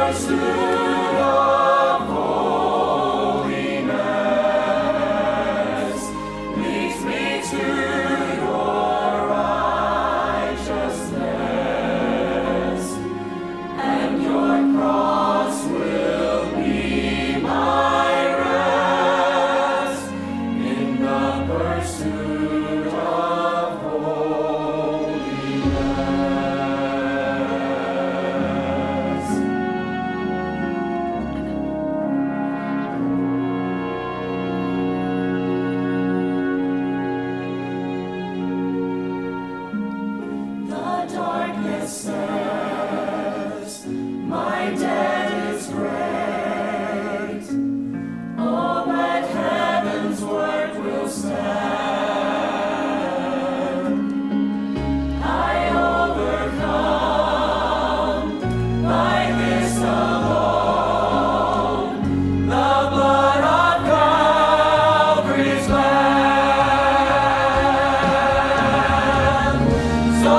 pursuit of holiness leads me to your righteousness, and your cross will be my rest in the pursuit of darkness says, my debt is great. Oh, but heaven's work will stand. I overcome by this alone, the blood of Calvary's Lamb. So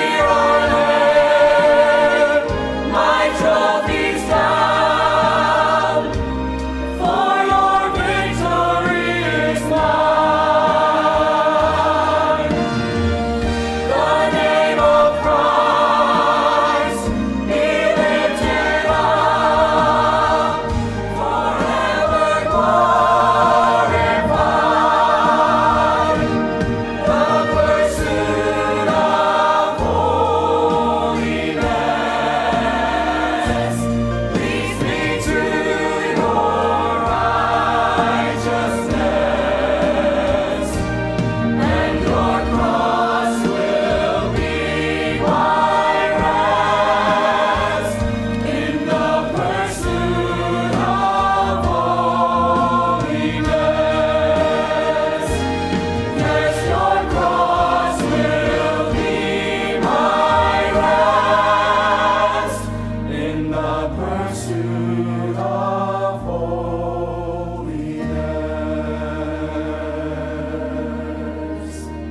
trophies down, for your victory is mine. The name of Christ be lifted up, forever glorified. The pursuit of holiness leads me to your righteousness, and your cross will be my rest in the pursuit of holiness. Yes, your cross will be my rest in the pursuit of holiness.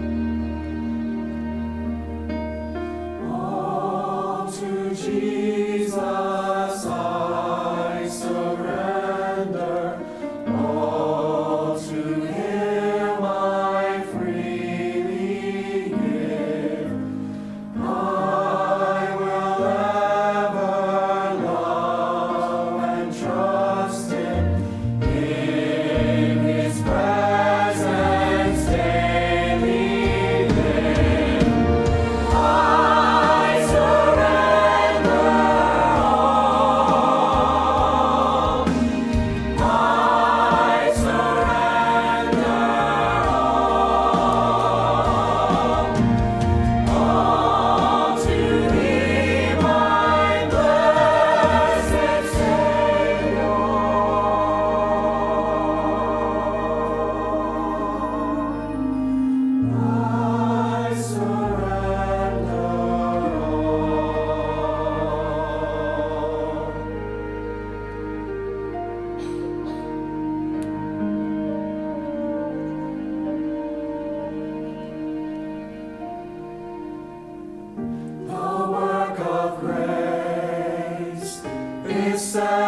All to Jesus I surrender, all to Him I freely give. I will ever love and trust Him, in His presence daily live. I surrender all. I surrender all to Thee, my blessed Savior. I surrender all. The work of grace is set